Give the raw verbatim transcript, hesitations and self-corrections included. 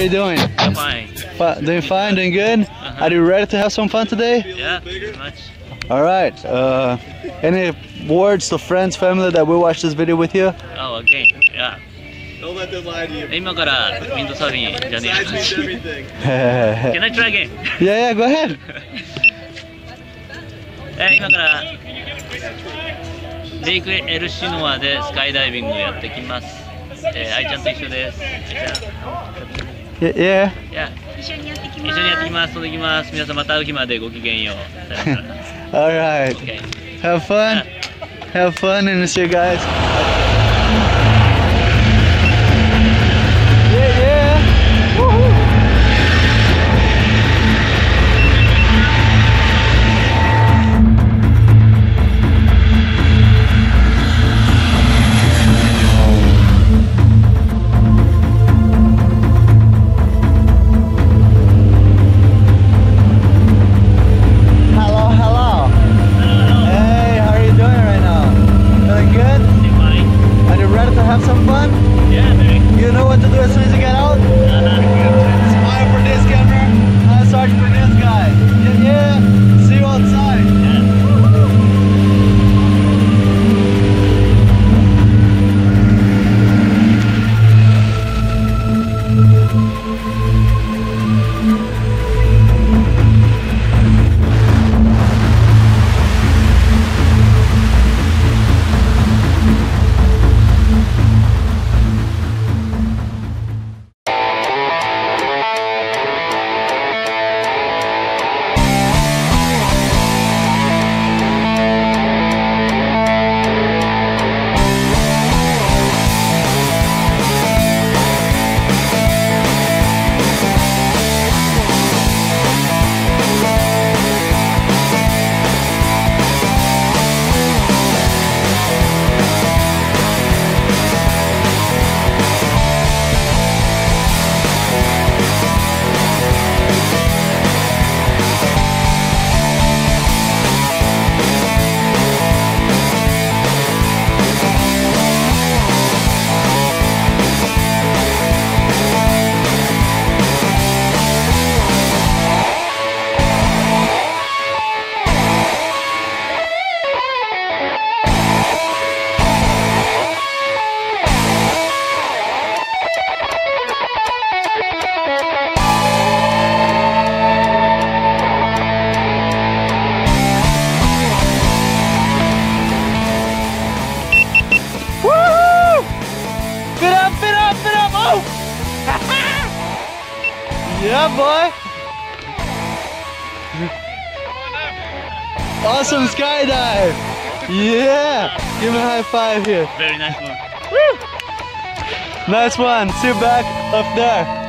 are you doing? I'm fine. Fi doing fine, doing good? Uh-huh. Are you ready to have some fun today? Yeah, pretty much. Alright, uh, any words to friends, family that will watch this video with you? Oh, again, yeah. Don't let them lie to you. 今からウィンドサーフィンじゃね Size means everything. Can I try again? Yeah, yeah, go ahead. えー今からレイクエルシノアでスカイダイビングやってきます。えー、愛ちゃんと一緒です。愛ちゃん。 Yeah, yeah. いや、一緒にやってきます。飛んできます。皆さんまた会う日までごきげんよう。さよなら。 Alright. Okay. Have fun. Have fun and see you guys. Yeah, yeah. Woohoo. Have some fun? Yeah, very. You know what to do as soon as you get out? Uh-huh. Smile for this camera, uh, search for this guy. Yeah, yeah. See you outside. Yeah. Yeah, boy. Awesome skydive. Yeah. Give me a high five here. Very nice one. Woo. Nice one. See you back up there.